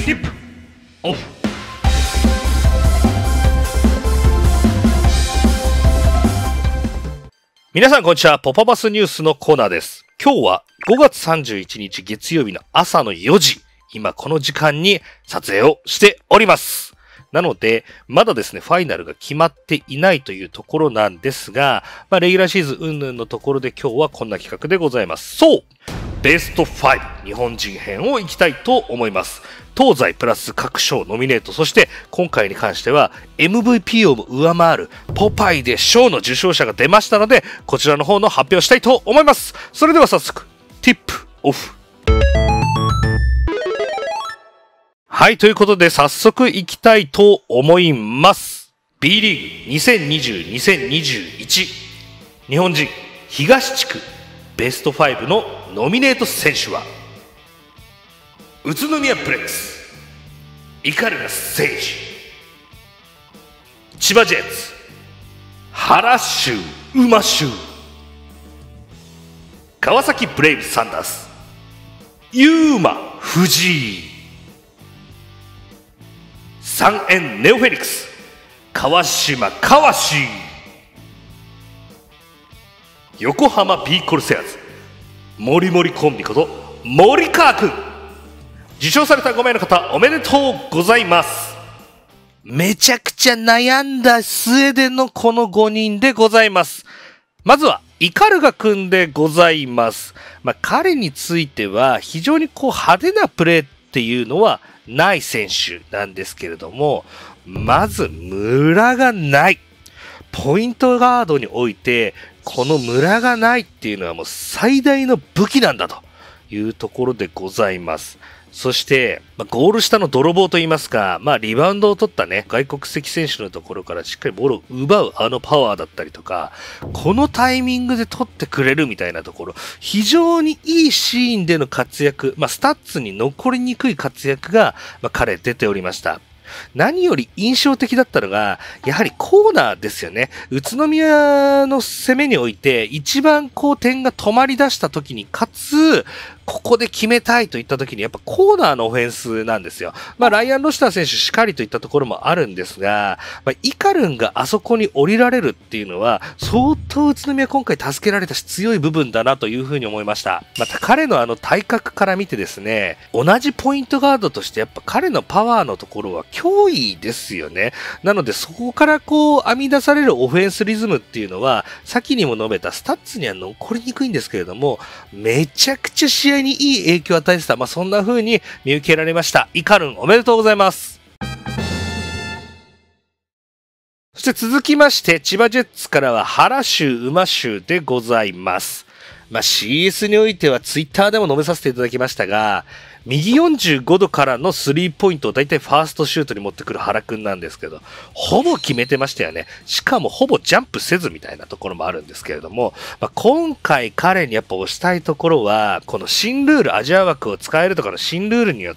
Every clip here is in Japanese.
ティップオフ。皆さんこんにちは。ポパバスニュースのコーナーです。今日は5月31日月曜日の朝の4時。今この時間に撮影をしております。なので、まだですね、ファイナルが決まっていないというところなんですが、レギュラーシーズン云々のところで今日はこんな企画でございます。そう、ベスト5日本人編をいきたいと思います。東西プラス各賞ノミネート、そして今回に関しては MVP をも上回るポパイで賞の受賞者が出ましたので、こちらの方の発表したいと思います。それでは早速、ティップオフ。はい、ということで早速行きたいと思います。B リーグ2020-2021 日本人東地区ベスト5のノミネート選手は、宇都宮ブレックス、鵤誠司、千葉ジェッツ、原修馬修、川崎ブレイブサンダース、ユーマ藤井、三円ネオフェニックス、川島川志、横浜ビーコルセアーズ、モリモリコンビこと森川くん。受賞された5名の方おめでとうございます。めちゃくちゃ悩んだ末でのこの5人でございます。まずは鵤くんでございます。彼については非常に派手なプレーっていうのはない選手なんですけれども、まずムラがない。ポイントガードにおいてこのムラがないっていうのはもう最大の武器なんだというところでございます。そして、ゴール下の泥棒といいますか、リバウンドを取ったね、外国籍選手のところからしっかりボールを奪うあのパワーだったりとか、このタイミングで取ってくれるみたいなところ、非常にいいシーンでの活躍、スタッツに残りにくい活躍が、彼出ておりました。何より印象的だったのが、やはりコーナーですよね。宇都宮の攻めにおいて、一番点が止まり出した時に、かつ、ここで決めたいといった時に、やっぱコーナーのオフェンスなんですよ。ライアン・ロシター選手しかりといったところもあるんですが、鵤があそこに降りられるっていうのは、相当宇都宮今回助けられたし強い部分だなというふうに思いました。また彼の体格から見てですね、同じポイントガードとしてやっぱ彼のパワーのところは脅威ですよね。なのでそこから編み出されるオフェンスリズムっていうのは、先にも述べたスタッツには残りにくいんですけれども、めちゃくちゃ試合にいい影響を与えてた。そんな風に見受けられました。鵤おめでとうございます。そして続きまして、千葉ジェッツからは原修馬修でございます。CS においてはツイッターでも述べさせていただきましたが、右45度からのスリーポイントをだいたいファーストシュートに持ってくる原くんなんですけど、ほぼ決めてましたよね。しかもほぼジャンプせずみたいなところもあるんですけれども、今回彼にやっぱ推したいところは、この新ルール、アジア枠を使えるとかの新ルールによって、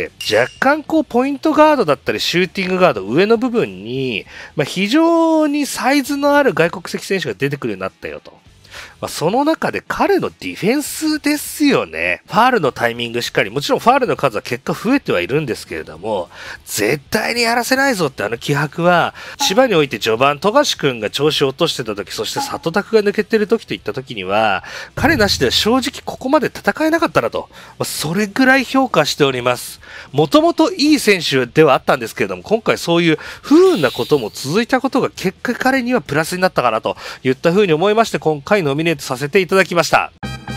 若干ポイントガードだったりシューティングガード上の部分に、非常にサイズのある外国籍選手が出てくるようになったよと。その中で彼のディフェンスですよね。ファールのタイミングしっかり、もちろんファールの数は結果増えてはいるんですけれども、絶対にやらせないぞって気迫は、千葉において序盤、富樫くんが調子を落としてた時、そして里拓が抜けてる時といった時には、彼なしでは正直ここまで戦えなかったなと、それぐらい評価しております。もともといい選手ではあったんですけれども、今回そういう不運なことも続いたことが結果彼にはプラスになったかなといった風に思いまして、今回ノミネートさせていただきました。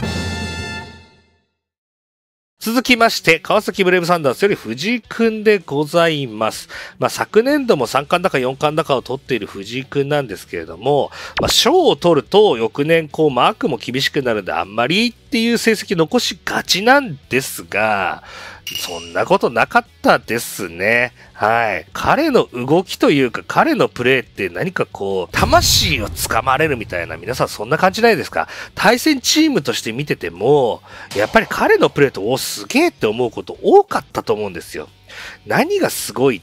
続きまして、川崎ブレイブサンダースより藤井くんでございます。昨年度も3冠だか4冠だかを取っている藤井くんなんですけれども、賞を取ると翌年マークも厳しくなるんであんまりっていう成績残しがちなんですが、そんなことなかったですね。はい。彼の動きというか、彼のプレーって何か魂をつかまれるみたいな、皆さんそんな感じないですか？対戦チームとして見てても、やっぱり彼のプレーと、すげえって思うこと多かったと思うんですよ。何がすごいって、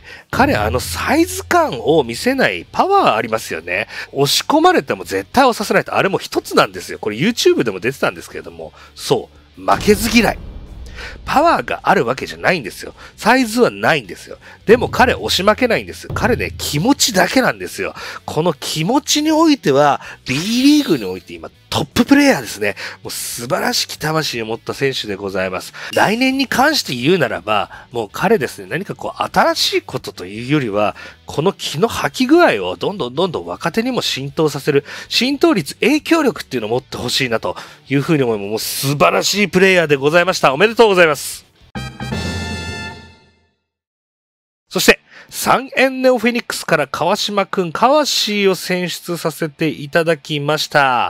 彼サイズ感を見せないパワーありますよね。押し込まれても絶対押させないと、あれも一つなんですよ。これ YouTube でも出てたんですけれども、そう、負けず嫌い。 パワーがあるわけじゃないんですよ。サイズはないんですよ。でも彼押し負けないんです。彼ね、気持ちだけなんですよ。この気持ちにおいては、B リーグにおいて今、トッププレイヤーですね。もう素晴らしき魂を持った選手でございます。来年に関して言うならば、もう彼ですね、何か新しいことというよりは、この気の吐き具合をどんどん若手にも浸透させる、浸透率、影響力っていうのを持ってほしいなというふうに思います。もう素晴らしいプレイヤーでございました。おめでとうございます。そして、サンエンネオフェニックスから川島くん、川シーを選出させていただきました。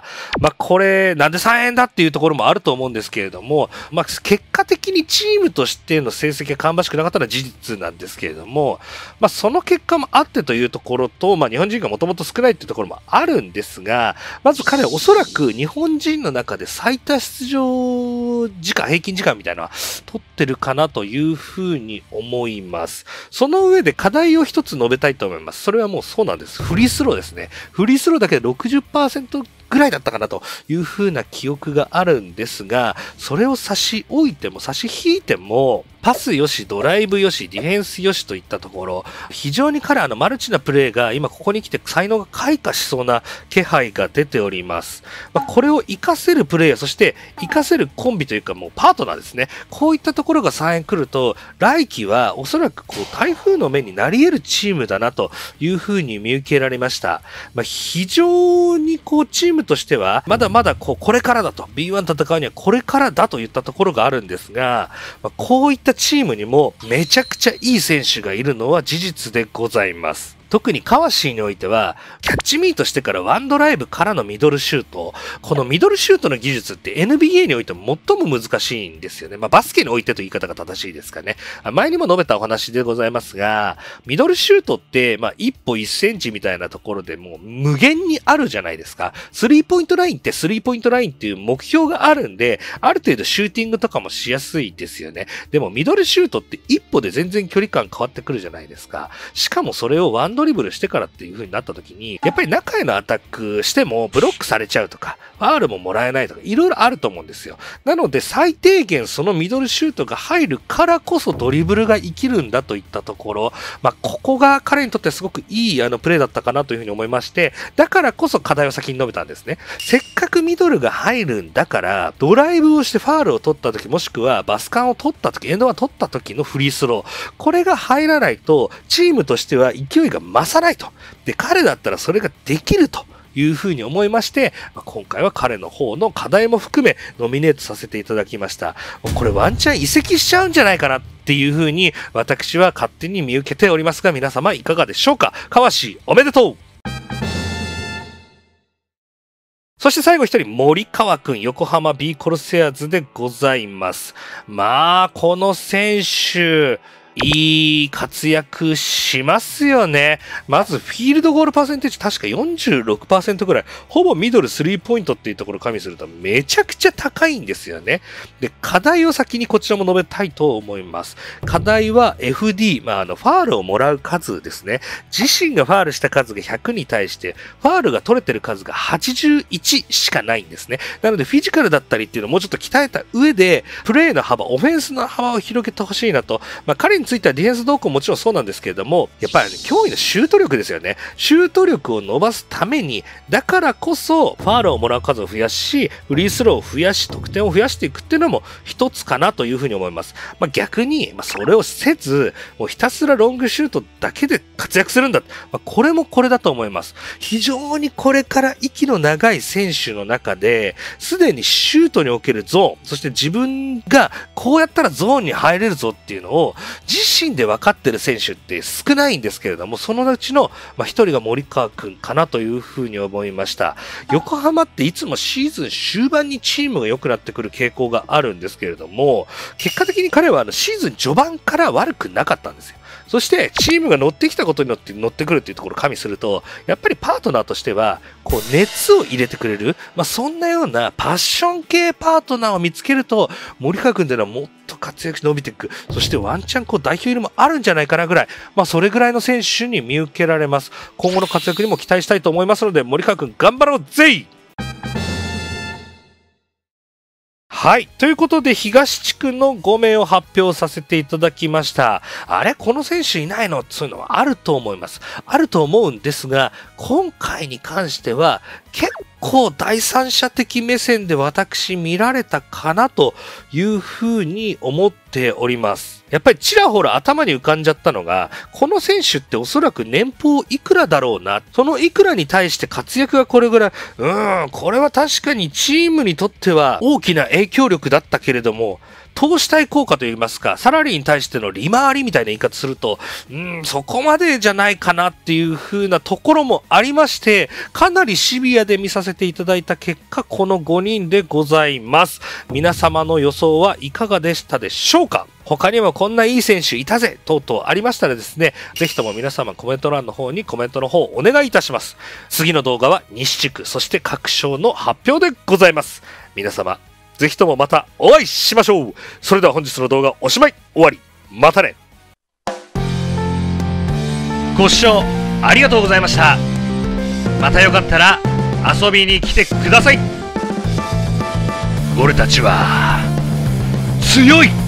これ、なんで3円だっていうところもあると思うんですけれども、結果的にチームとしての成績が芳しくなかったのは事実なんですけれども、その結果もあってというところと、日本人がもともと少ないっていうところもあるんですが、まず彼はおそらく日本人の中で最多出場時間、平均時間みたいなのは取ってるかなというふうに思います。その上で課題を一つ述べたいと思います。それはもうそうなんです。フリースローですね。フリースローだけで 60% ぐらいだったかなというふうな記憶があるんですが、それを差し置いても差し引いても、パスよし、ドライブよし、ディフェンスよしといったところ、非常に彼マルチなプレーが今ここに来て才能が開花しそうな気配が出ております。これを活かせるプレイヤー、そして活かせるコンビというかもうパートナーですね。こういったところが3円来ると、来季はおそらく台風の目になり得るチームだなというふうに見受けられました。非常にチームとしては、まだまだこれからだと、B1 戦うにはこれからだといったところがあるんですが、こういったチームにもめちゃくちゃいい選手がいるのは事実でございます。特に川シーにおいては、キャッチミートしてからワンドライブからのミドルシュート、このミドルシュートの技術って NBA においても最も難しいんですよね。バスケにおいてという言い方が正しいですかね。前にも述べたお話でございますが、ミドルシュートって、1歩1センチみたいなところでもう無限にあるじゃないですか。スリーポイントラインってスリーポイントラインっていう目標があるんで、ある程度シューティングとかもしやすいですよね。でもミドルシュートって一歩で全然距離感変わってくるじゃないですか。しかもそれをワンドリブルしてからっていう風になった時に、やっぱり中へのアタックしてもブロックされちゃうとか、ファールももらえないとか、いろいろあると思うんですよ。なので最低限そのミドルシュートが入るからこそドリブルが生きるんだといったところ、ここが彼にとってはすごくいいプレーだったかなという風に思いまして、だからこそ課題を先に述べたんですね。せっかくミドルが入るんだから、ドライブをしてファールを取った時、もしくはバスカンを取った時、エンドワン取った時のフリースロー、これが入らないとチームとしては勢いが増さないと。で、彼だったらそれができるというふうに思いまして、今回は彼の方の課題も含めノミネートさせていただきました。これワンチャン移籍しちゃうんじゃないかなっていうふうに私は勝手に見受けておりますが、皆様いかがでしょうか。川氏おめでとう。そして最後一人、森川くん、横浜 B コルセアーズでございます。この選手、いい活躍しますよね。まずフィールドゴールパーセンテージ確か 46% ぐらい。ほぼミドル3ポイントっていうところを加味するとめちゃくちゃ高いんですよね。で、課題を先にこちらも述べたいと思います。課題は FD、ファールをもらう数ですね。自身がファールした数が100に対して、ファールが取れてる数が81しかないんですね。なのでフィジカルだったりっていうのをもうちょっと鍛えた上で、プレーの幅、オフェンスの幅を広げてほしいなと。彼についてはディフェンス動向もちろんそうなんですけれども、やっぱり驚異のシュート力ですよね。シュート力を伸ばすために、だからこそファールをもらう数を増やし、フリースローを増やし、得点を増やしていくっていうのも一つかなというふうに思います。逆に、それをせず、もうひたすらロングシュートだけで活躍するんだ。これもこれだと思います。非常にこれから息の長い選手の中で、すでにシュートにおけるゾーン、そして自分がこうやったらゾーンに入れるぞっていうのを、自身で分かってる選手って少ないんですけれども、そのうちの一人が森川くんかなというふうに思いました。横浜っていつもシーズン終盤にチームが良くなってくる傾向があるんですけれども、結果的に彼はシーズン序盤から悪くなかったんですよ。そしてチームが乗ってきたことによって乗ってくるっていうところを加味すると、やっぱりパートナーとしては熱を入れてくれる、そんなようなパッション系パートナーを見つけると、森川君というのはもっと活躍して伸びていく、そしてワンチャン代表入りもあるんじゃないかなぐらい、それぐらいの選手に見受けられます。今後の活躍にも期待したいと思いますので、森川君頑張ろうぜい。 はい。ということで、東地区の5名を発表させていただきました。あれこの選手いないのっていうのはあると思います。あると思うんですが、今回に関しては、結構第三者的目線で私見られたかなというふうに思っております。やっぱりちらほら頭に浮かんじゃったのが、この選手っておそらく年俸いくらだろうな。そのいくらに対して活躍がこれぐらい、これは確かにチームにとっては大きな影響力だったけれども、投資対効果といいますか、サラリーに対しての利回りみたいな言い方すると、そこまでじゃないかなっていう風なところもありまして、かなりシビアで見させていただいた結果、この5人でございます。皆様の予想はいかがでしたでしょうか？他にもこんないい選手いたぜ等々ありましたらですね、ぜひとも皆様コメント欄の方にコメントの方お願いいたします。次の動画は西地区、そして各賞の発表でございます。皆様、ぜひともまたお会いしましょう。それでは本日の動画おしまい。終わり。またね。ご視聴ありがとうございました。またよかったら遊びに来てください。俺たちは強い。